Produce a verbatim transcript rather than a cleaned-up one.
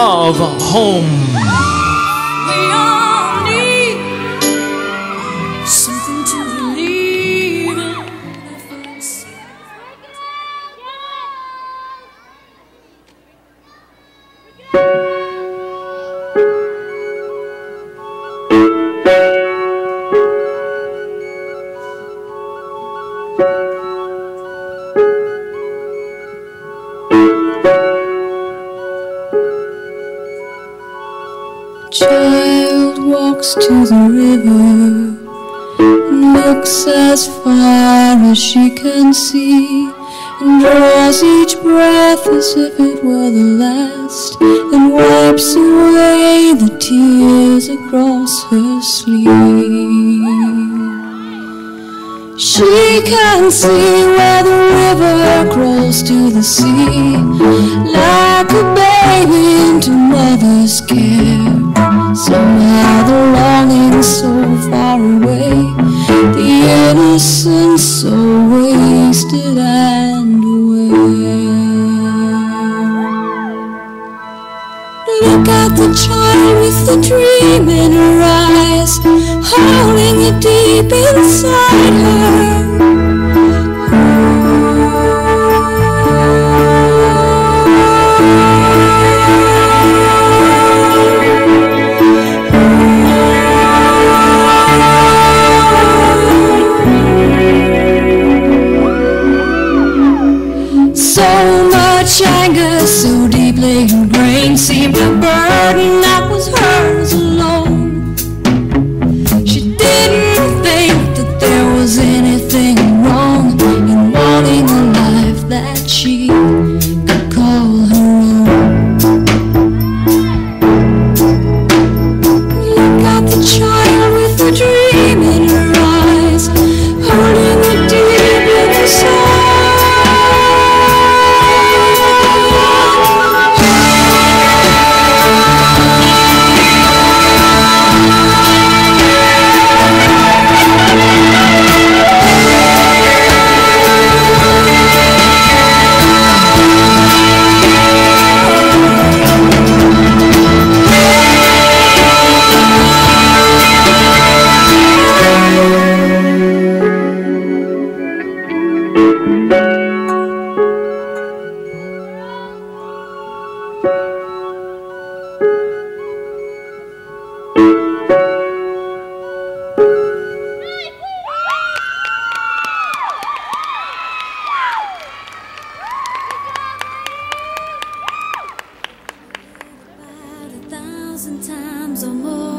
of home. We all need something to believe in. Child walks to the river and looks as far as she can see, and draws each breath as if it were the last, and wipes away the tears across her sleeve. She can see where the river crawls to the sea, like a baby into mother's care. Somehow the longing's so far away, the innocence so wasted and away. Look at the child with the dream in her eyes, holding it deep inside her. So much anger, so deeply ingrained, seemed a burden that was hers alone. She didn't think that there was anything wrong in wanting a life that she could call her own. Look at the child with the dream in her eyes, holding it deep inside. Times or more.